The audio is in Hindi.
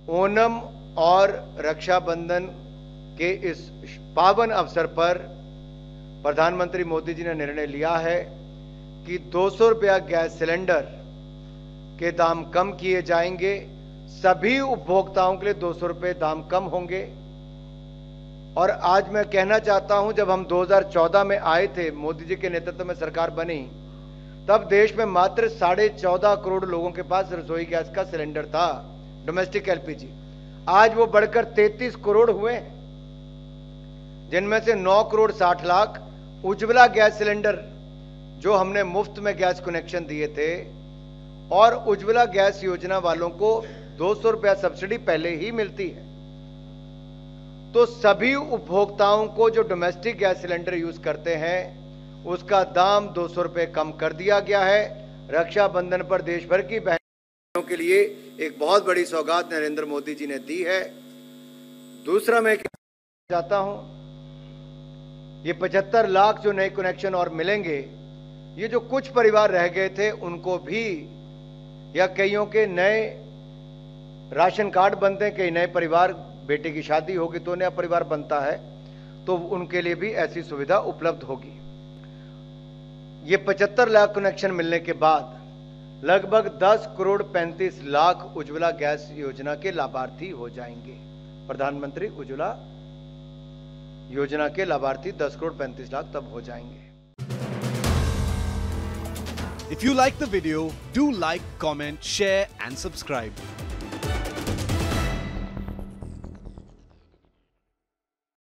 ओणम और रक्षाबंधन के इस पावन अवसर पर प्रधानमंत्री मोदी जी ने निर्णय लिया है कि 200 रुपया गैस सिलेंडर के दाम कम किए जाएंगे। सभी उपभोक्ताओं के लिए 200 रुपये दाम कम होंगे। और आज मैं कहना चाहता हूं, जब हम 2014 में आए थे, मोदी जी के नेतृत्व में सरकार बनी, तब देश में मात्र 14.5 करोड़ लोगों के पास रसोई गैस का सिलेंडर था, डोमेस्टिक एलपीजी। आज वो बढ़कर 33 करोड़ हुए हैं, जिनमें से 9 करोड़ 60 लाख उज्ज्वला गैस सिलेंडर, जो हमने मुफ्त में गैस कनेक्शन दिए थे, और उज्ज्वला गैस योजना वालों को 200 रुपया सब्सिडी पहले ही मिलती है। तो सभी उपभोक्ताओं को जो डोमेस्टिक गैस सिलेंडर यूज करते हैं, उसका दाम 200 रुपये कम कर दिया गया है। रक्षाबंधन पर देश भर की बहनों के लिए एक बहुत बड़ी सौगात नरेंद्र मोदी जी ने दी है। दूसरा मैं कहना चाहता हूं, ये 75 लाख जो नए कनेक्शन और मिलेंगे, ये जो कुछ परिवार रह गए थे उनको भी, या कईयों के नए राशन कार्ड बनते हैं, कई नए परिवार, बेटे की शादी होगी तो नया परिवार बनता है, तो उनके लिए भी ऐसी सुविधा उपलब्ध होगी। ये 75 लाख कनेक्शन मिलने के बाद लगभग 10 करोड़ 35 लाख उज्ज्वला गैस योजना के लाभार्थी हो जाएंगे। प्रधानमंत्री उज्ज्वला योजना के लाभार्थी 10 करोड़ 35 लाख तब हो जाएंगे। If you like the video, do like, comment, share and subscribe.